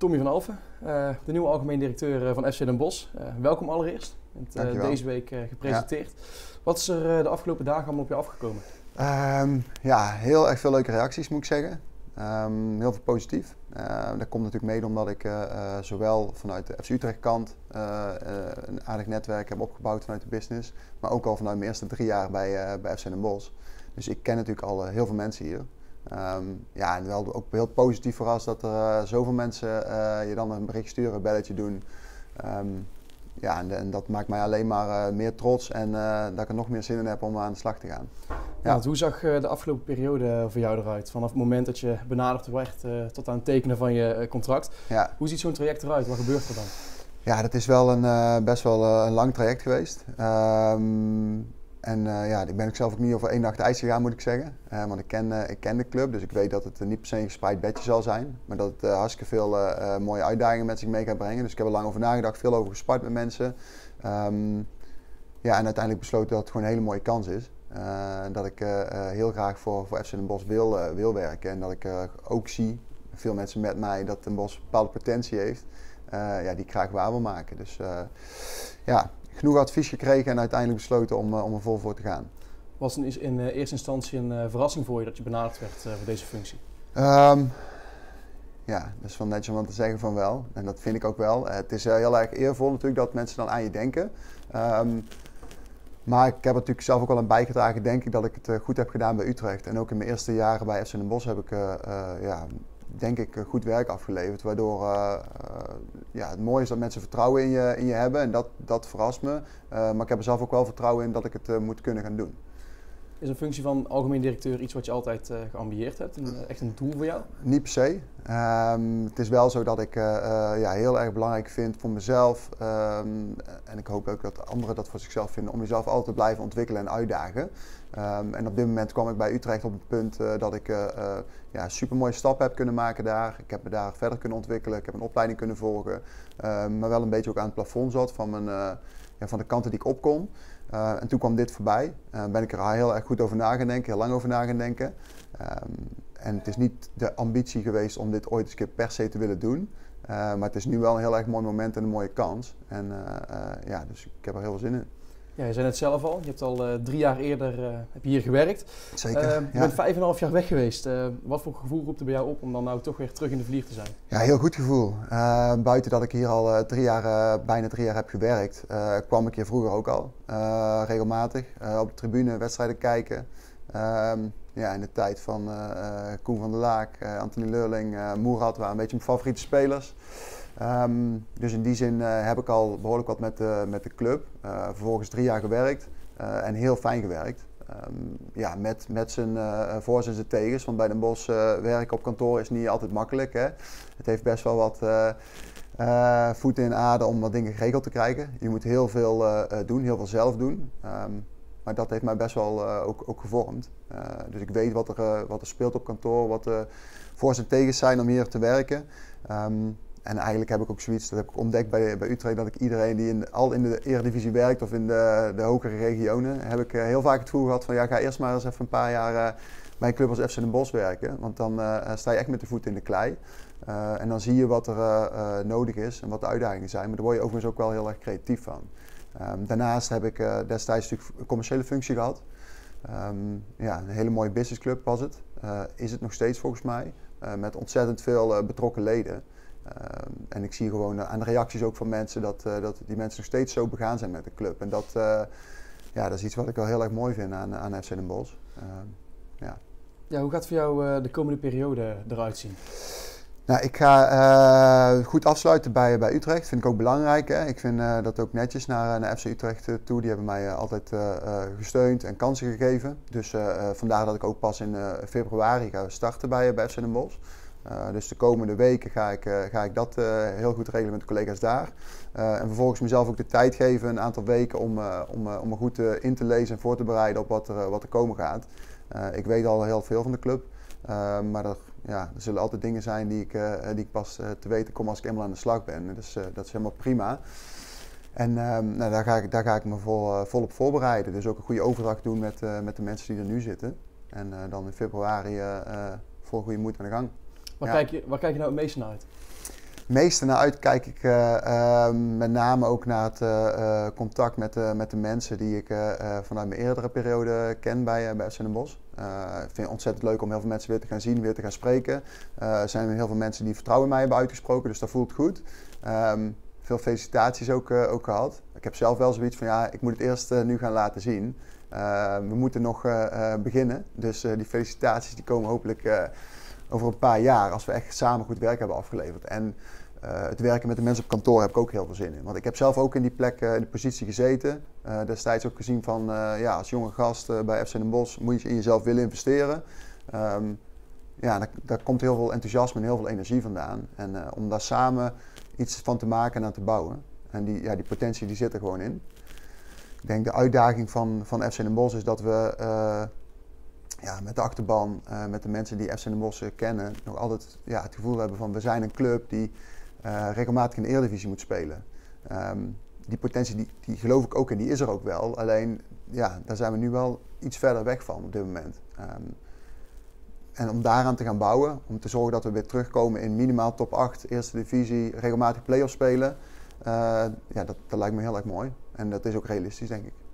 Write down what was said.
Tommy van Alphen, de nieuwe algemeen directeur van FC Den Bosch. Welkom allereerst. Je bent deze week gepresenteerd. Ja. Wat is er de afgelopen dagen allemaal op je afgekomen? Ja, heel erg veel leuke reacties moet ik zeggen. Heel veel positief. Dat komt natuurlijk mede omdat ik zowel vanuit de FC Utrecht kant een aardig netwerk heb opgebouwd vanuit de business. Maar ook al vanuit mijn eerste 3 jaar bij FC Den Bosch. Dus ik ken natuurlijk al heel veel mensen hier. Ja, en wel ook heel positief verrast dat er zoveel mensen je dan een bericht sturen, een belletje doen. Ja, en dat maakt mij alleen maar meer trots en dat ik er nog meer zin in heb om aan de slag te gaan. Ja. Hoe zag de afgelopen periode voor jou eruit? Vanaf het moment dat je benaderd werd tot aan het tekenen van je contract. Ja. Hoe ziet zo'n traject eruit? Wat gebeurt er dan? Ja, dat is wel best wel een lang traject geweest. Ja, ik ben ook zelf ook niet over 1 nacht ijs gegaan, moet ik zeggen. Want ik ken de club, dus ik weet dat het niet per se een gespreid bedje zal zijn. Maar dat het hartstikke veel mooie uitdagingen met zich mee gaat brengen. Dus ik heb er lang over nagedacht, veel over gespart met mensen. Ja, en uiteindelijk besloten dat het gewoon een hele mooie kans is. Dat ik heel graag voor FC Den Bosch wil werken. En dat ik ook zie, veel mensen met mij, dat Den Bosch een bepaalde potentie heeft. Ja, die ik graag waar wil maken. Dus ja, genoeg advies gekregen en uiteindelijk besloten om er vol voor te gaan. Was het in eerste instantie een verrassing voor je dat je benaderd werd voor deze functie? Ja, dat is wel netjes om wat te zeggen van wel. En dat vind ik ook wel. Het is heel erg eervol natuurlijk dat mensen dan aan je denken. Maar ik heb er natuurlijk zelf ook wel aan bijgedragen, denk ik, dat ik het goed heb gedaan bij Utrecht. En ook in mijn eerste jaren bij FC Den Bosch heb ik, denk ik, goed werk afgeleverd. Waardoor ja, het mooie is dat mensen vertrouwen in je hebben en dat verrast me. Maar ik heb er zelf ook wel vertrouwen in dat ik het moet kunnen gaan doen. Is een functie van algemeen directeur iets wat je altijd geambieerd hebt? Echt een doel voor jou? Niet per se. Het is wel zo dat ik heel erg belangrijk vind voor mezelf. En ik hoop ook dat anderen dat voor zichzelf vinden. Om jezelf altijd te blijven ontwikkelen en uitdagen. En op dit moment kwam ik bij Utrecht op het punt dat ik een supermooie stap heb kunnen maken daar. Ik heb me daar verder kunnen ontwikkelen. Ik heb een opleiding kunnen volgen. Maar wel een beetje ook aan het plafond zat van de kanten die ik op kon. En toen kwam dit voorbij. Ben ik er heel erg goed over na gaan denken, heel lang over na gaan denken. En het is niet de ambitie geweest om dit ooit eens een keer per se te willen doen. Maar het is nu wel een heel erg mooi moment en een mooie kans. En dus ik heb er heel veel zin in. Ja, je zei het zelf al, je hebt al 3 jaar eerder heb je hier gewerkt. Zeker. Je bent 5,5 jaar weg geweest. Wat voor gevoel roept er bij jou op om dan nou toch weer terug in de vlieg te zijn? Ja, heel goed gevoel. Buiten dat ik hier al bijna 3 jaar heb gewerkt, kwam ik hier vroeger ook al. Regelmatig op de tribune wedstrijden kijken. In de tijd van Koen van der Laak, Anthony Leurling, Moerad waren een beetje mijn favoriete spelers. Dus in die zin heb ik al behoorlijk wat met de club. Vervolgens 3 jaar gewerkt en heel fijn gewerkt. Met zijn voor's en zijn tegens. Want bij Den Bosch werken op kantoor is niet altijd makkelijk. Hè? Het heeft best wel wat voeten in aarde om wat dingen geregeld te krijgen. Je moet heel veel doen, heel veel zelf doen. Maar dat heeft mij best wel ook gevormd. Dus ik weet wat er speelt op kantoor, wat de voor's en tegens zijn om hier te werken. En eigenlijk heb ik ook zoiets, dat heb ik ontdekt bij Utrecht, dat ik iedereen die al in de Eredivisie werkt of in de hogere regionen, heb ik heel vaak het gevoel gehad van ga eerst maar eens even een paar jaar bij een club als FC Den Bosch werken. Want dan sta je echt met de voeten in de klei. En dan zie je wat er nodig is en wat de uitdagingen zijn. Maar daar word je overigens ook wel heel erg creatief van. Daarnaast heb ik destijds natuurlijk een commerciële functie gehad. Een hele mooie businessclub was het. Is het nog steeds volgens mij. Met ontzettend veel betrokken leden. En ik zie gewoon aan de reacties ook van mensen dat die mensen nog steeds zo begaan zijn met de club. En dat is iets wat ik wel heel erg mooi vind aan FC Den Bosch. Ja, hoe gaat voor jou de komende periode eruit zien? Nou, ik ga goed afsluiten bij Utrecht. Vind ik ook belangrijk. Hè? Ik vind dat ook netjes naar FC Utrecht toe. Die hebben mij altijd gesteund en kansen gegeven. Dus vandaar dat ik ook pas in februari ga starten bij FC Den Bosch. Dus de komende weken ga ik dat heel goed regelen met de collega's daar. En vervolgens mezelf ook de tijd geven, een aantal weken, om me goed in te lezen en voor te bereiden op wat er komen gaat. Ik weet al heel veel van de club. Maar er zullen altijd dingen zijn die ik pas te weten kom als ik eenmaal aan de slag ben. Dus dat is helemaal prima. En daar ga ik me volop voorbereiden. Dus ook een goede overdracht doen met de mensen die er nu zitten. En dan in februari vol goede moed aan de gang. Waar kijk je nou het meeste naar uit? meeste naar uit kijk ik met name ook naar het contact met de mensen die ik vanuit mijn eerdere periode ken bij FC Den Bosch. Ik vind het ontzettend leuk om heel veel mensen weer te gaan zien, weer te gaan spreken. Er zijn heel veel mensen die vertrouwen in mij hebben uitgesproken, dus dat voelt goed. Veel felicitaties ook gehad. Ik heb zelf wel zoiets van, ja, ik moet het eerst nu gaan laten zien. We moeten nog beginnen, dus die felicitaties die komen hopelijk over een paar jaar, als we echt samen goed werk hebben afgeleverd. En het werken met de mensen op kantoor heb ik ook heel veel zin in. Want ik heb zelf ook in die plek, in die positie gezeten. Destijds ook gezien van, ja, als jonge gast bij FC Den Bosch moet je in jezelf willen investeren. Ja, daar komt heel veel enthousiasme en heel veel energie vandaan. En om daar samen iets van te maken en aan te bouwen. En die potentie die zit er gewoon in. Ik denk de uitdaging van FC Den Bosch is dat we met de achterban, met de mensen die FC Den Bosch kennen, nog altijd het gevoel hebben van we zijn een club die regelmatig in de Eredivisie moet spelen. Die potentie die geloof ik ook en die is er ook wel. Alleen daar zijn we nu wel iets verder weg van op dit moment. En om daaraan te gaan bouwen, om te zorgen dat we weer terugkomen in minimaal top 8, eerste divisie, regelmatig play-off spelen. Dat lijkt me heel erg mooi. En dat is ook realistisch, denk ik.